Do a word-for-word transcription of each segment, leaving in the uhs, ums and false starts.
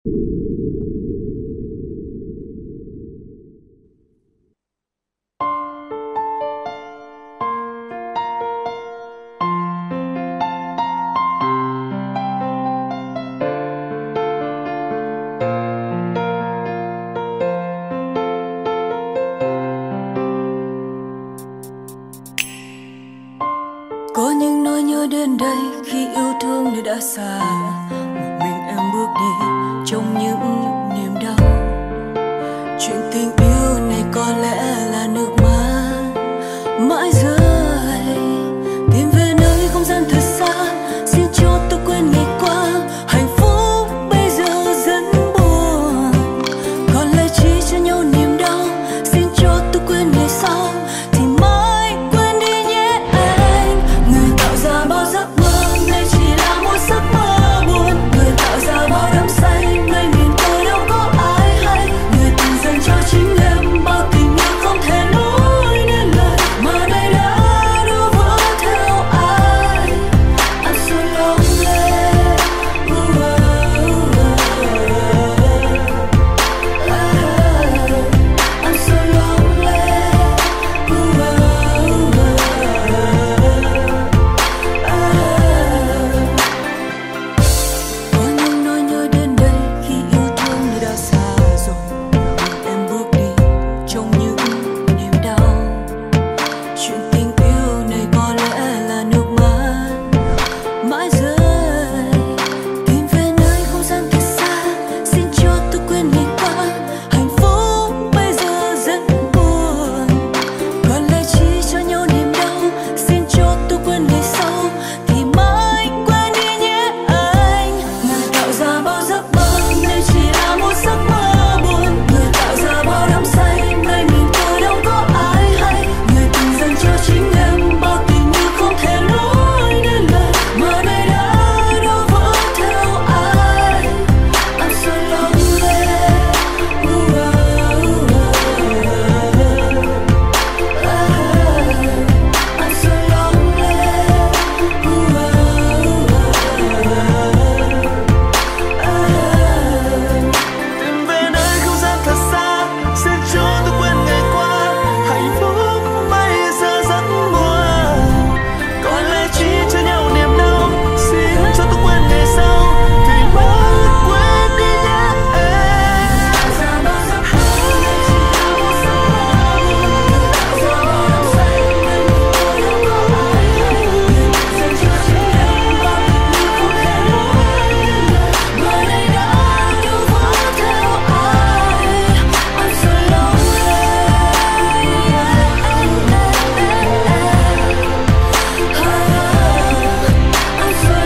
Có những nỗi nhớ đến đây khi yêu thương nơi đã xa, một mình em bước đi trong những niềm đau. Chuyện tình yêu này có lẽ là nước mắt mãi rơi, tìm về nơi không gian thật xa. Xin cho tôi quên ngày qua, hạnh phúc bây giờ rất buồn, còn lại chỉ cho nhau niềm đau. Xin cho tôi quên ngày sau thì mãi quên đi nhé anh. Người tạo ra bao giấc mơ này chỉ là một giấc mơ buồn, người tạo ra bao đắm say nơi miền tôi đâu có ai hay. Người từng dành cho chính em bao tình yêu không thể nói nên lời, mà đây đã đổ vỡ theo ai. I'm so lonely. Ooh, ooh, ooh. I'm so lonely. Ooh, ooh, ooh. Có những nỗi nhớ đến đây khi yêu thương như đã xa rồi, em bước đi trong những niềm đau. Chuyện tình yêu này có lẽ là nước mắt mãi rơi, tìm về nơi không gian thật xa. Xin cho tôi quên ngày qua, hạnh phúc bây giờ rất buồn, còn lại chỉ cho nhau niềm đau. Xin cho tôi quên ngày sau thì mãi quên đi nhé anh. Người tạo ra bao giấc mơ này chỉ là một giấc mơ buồn, người tạo ra bao đắm say nơi mình tôi đâu có ai hay. Người từng dành cho chính em bao tình yêu không thể nói nên lời, mà đây đã đổ vỡ theo ai. I'm so lonely. Ooh, ooh, ooh. I'm so lonely. Ooh, ooh, ooh. Tìm về nơi không gian thật xa, xin cho tôi quên ngày qua, hạnh phúc bây giờ rất buồn, còn lại chỉ cho nhau niềm đau. Xin cho tôi quên ngày sau thì mãi quên đi nhé em. Tạo ra bao giấc mơ này chỉ là một giấc mơ buồn, tạo ra bao đắm say nơi mình tôi đâu có ai hay. Người dành cho chính em bao tình yêu không thể nói nên lời, mà đây đã đổ vỡ theo ai. I'm so lonely. I'm so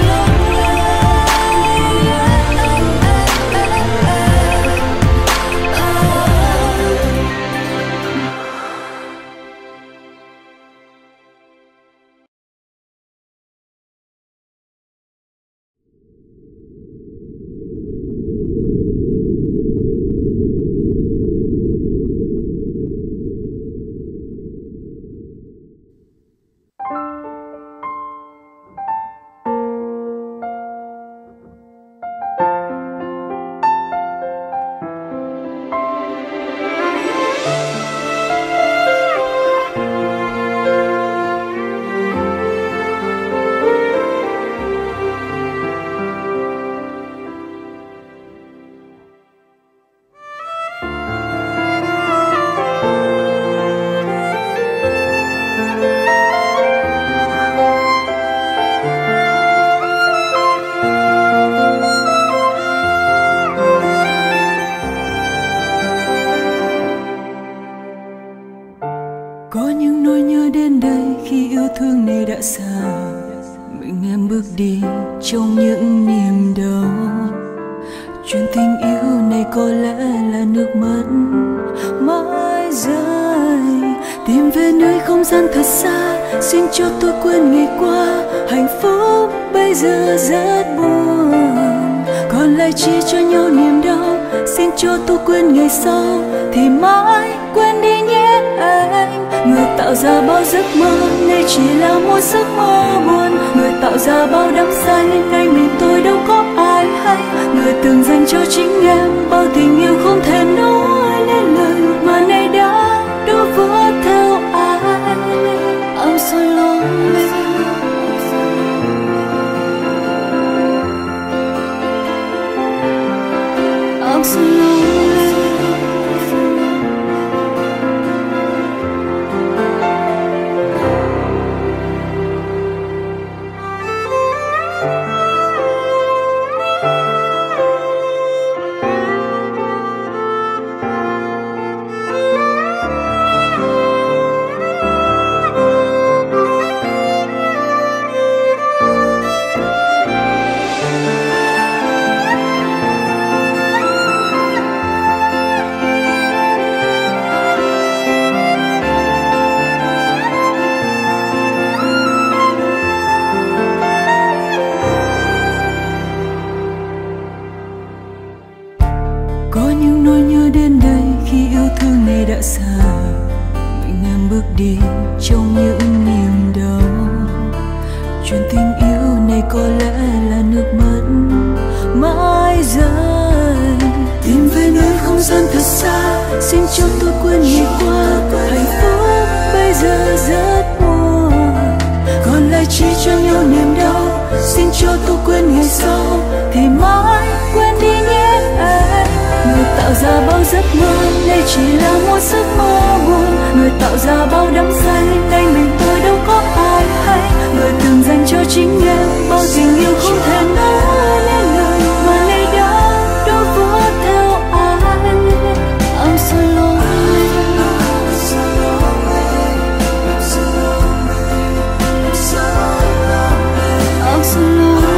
Có những nỗi nhớ đến đây khi yêu thương này đã xa, mình em bước đi trong những niềm đau. Chuyện tình yêu này có lẽ là nước mắt mãi rơi, tìm về nơi không gian thật xa. Xin cho tôi quên ngày qua, hạnh phúc bây giờ rất buồn, còn lại chỉ cho nhau niềm đau. Xin cho tôi quên ngày sau thì mãi quên đi nhé anh. Người tạo ra bao giấc mơ này chỉ là một giấc mơ buồn, người tạo ra bao đắm say nay mình tôi đâu có ai hay. Người từng dành cho chính em I'm so lonely. Có những nỗi nhớ đến đây khi yêu thương này đã xa, mình em bước đi trong những niềm đau. Chuyện tình yêu này có lẽ là nước mắt mãi rơi. Tìm về nơi không gian thật xa, xin cho tôi quên ngày qua. Hạnh phúc bây giờ rất buồn, còn lại chỉ cho nhau niềm đau. Xin cho tôi quên ngày sau, thì mãi quên đi nhé anh. Người tạo ra bao giấc mơ, đây chỉ là một giấc mơ buồn. Người tạo ra bao đắm say, đây mình tôi đâu có ai hay. Người từng dành cho chính em bao tình yêu không thể nói nên lời, mà nay đã đổ vỡ theo ai. I'm so lonely. I'm so lonely. I'm so lonely. I'm so lonely.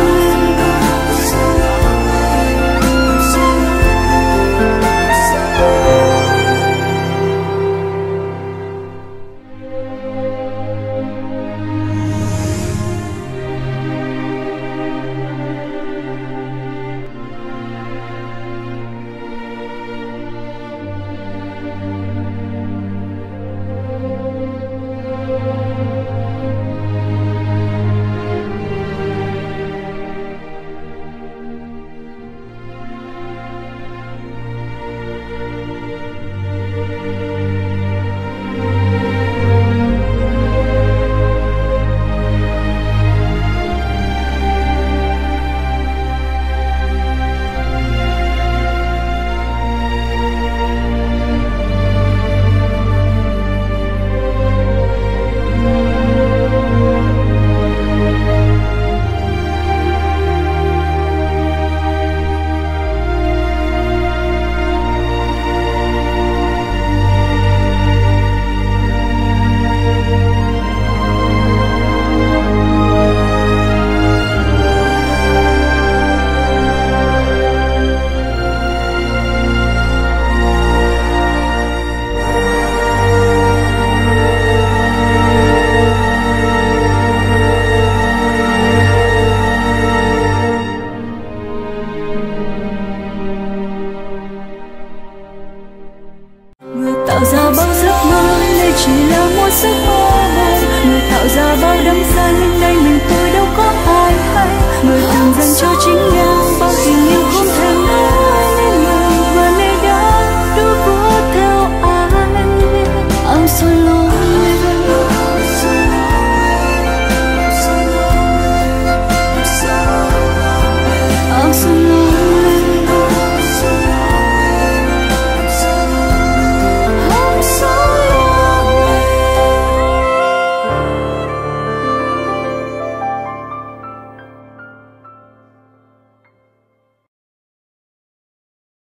Tạo ra bao giấc mơ, đây chỉ là một giấc mơ buồn. Người tạo ra bao đắm say, đây mình tôi